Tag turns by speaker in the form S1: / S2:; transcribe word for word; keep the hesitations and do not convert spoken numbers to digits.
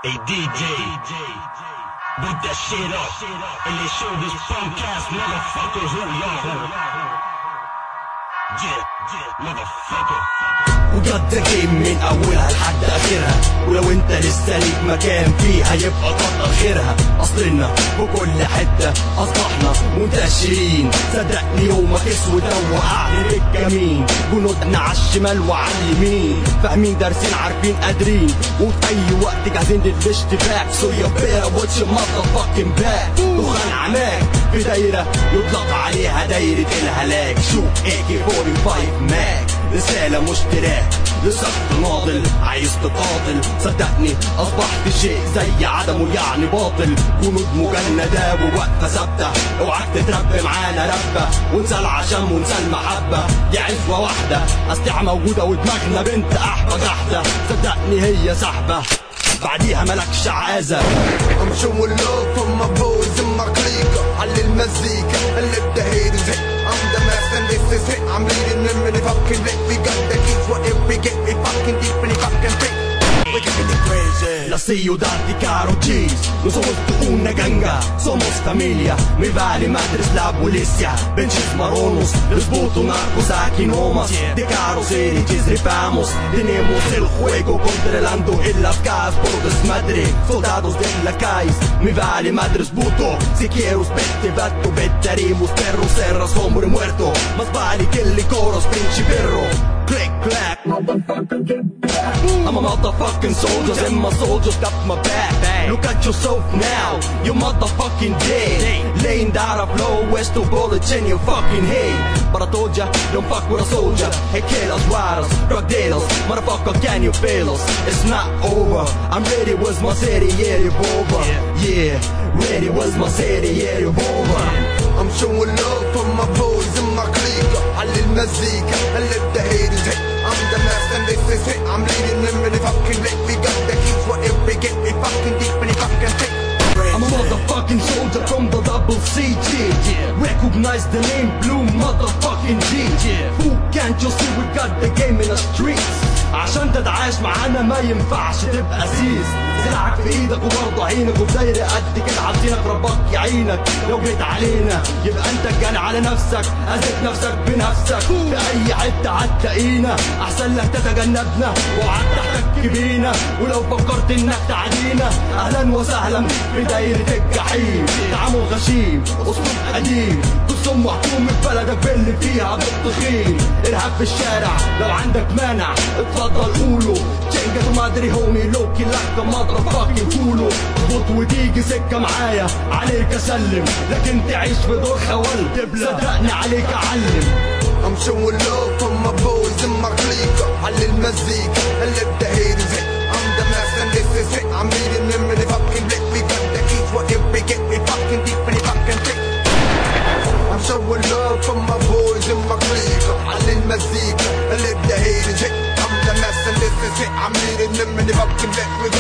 S1: Hey D J, boot that shit up, and they show this punk ass motherfucker who y'all. Yeah, yeah, motherfucker.
S2: وجد جيم من اولها لحد اخرها، ولو انت لسه ليك مكان فيها يبقى كتر خيرها. اصلنا بكل حته اصبحنا منتشرين، صدقني يومك اسود لو وقعت بالكمين. جنودنا على الشمال وعلى اليمين، فاهمين دارسين عارفين قادرين، وفي اي وقت جاهزين للاشتباك. سو يا بيرا واتش ماذر فاكين باك. دخان عماك في دايره يطلق عليها دايره الهلاك. شوف إيه كي فورتي فايف ماك، رسالة مشتراك لسخط ناضل عايز تقاتل. صدقني اصبحت شيء زي عدمه يعني باطل. جنود مجندة ووقفة ثابتة، اوعاك تتربى معانا ربة ونسى العشم ونسى المحبة. دي عزوة واحدة اسلحة موجودة ودماغنا بنت احبة جحدة. صدقني هي سحبة بعديها ملكش عازة.
S3: I'm showing love for my boys and my clique. على المزيكا اللي بدهيرز hit. I'm the master and this is it. I'm leading them in the fucking lit. We got the keys whatever we get. We fucking deep in the fucking thick. We getting it crazy.
S2: La ciudad de Caro Cheese. No somos una ganga, somos familia. Mi vale madres la policía. Benches maronos, los botos narcos aquí nomás. De Caro City rifamos. Tenemos el juego controlando en las calles por desmadre. Soldados de la calle, mi vale madres buto. Si quiero vete vato, vetaremos perros, serras, hombre muerto. Más vale que el coros, pinche perro. Click clack, motherfucker get back. I'm a motherfucking soldier and my soldiers got my back. Look at yourself now, you motherfucking dead. Laying down a flow, west to bullets in your fucking head. But I told ya, don't fuck with a soldier. Hey killers, riders, drug dealers, motherfucker can you feel us? It's not over, I'm ready with my city, yeah, revolver. Yeah, ready with my city, yeah, revolver.
S3: I'm showing love for my boys and my clique. على المزيكا اللي بدهيرز hit. I'm the master and this is it. I'm leading them in the fucking lit. We got the keys whatever we get. We fucking deep in the fucking thick.
S2: I'm a motherfucking soldier from the double C G. Recognize the name Blue motherfucking G. Who can't you see we got the game in the streets. عشان تتعايش معانا ما ينفعش تبقى سيس. سلاحك في ايدك وبرضه عينك وبدايرة قد كده عاطينك ربك يعينك. لو جيت علينا يبقى انت جاني على نفسك، اذيت نفسك بنفسك. في اي حتة هتلاقينا احسن لك تتجنبنا وقعدت تحتك بينا. ولو فكرت انك تعدينا اهلا وسهلا في دايرة الجحيم. تعامل غشيم اسلوب قديم، تصم وحكومة بلدك باللي فيها بالتخين. ارهاب في الشارع لو عندك مانع اتفضل قوله. تشنجة ومادري هومي لوكي لك مضرب فاكين كولو. اظبط وتيجي سكة معايا عليك اسلم، لكن تعيش في دور خوال صدقني عليك اعلم.
S3: I'm showing love for my boys and my clique. على المزيكا اللي بدهيرز hit. I'm the master and this is it. I'm leading them in the fucking lit. We got the keys whatever we get. We fucking deep in the fucking thick. I'm showing love for my boys and my clique. على المزيكا اللي بدهيرز hit. I'm the master and this is it. I'm leading them in the fucking lit. We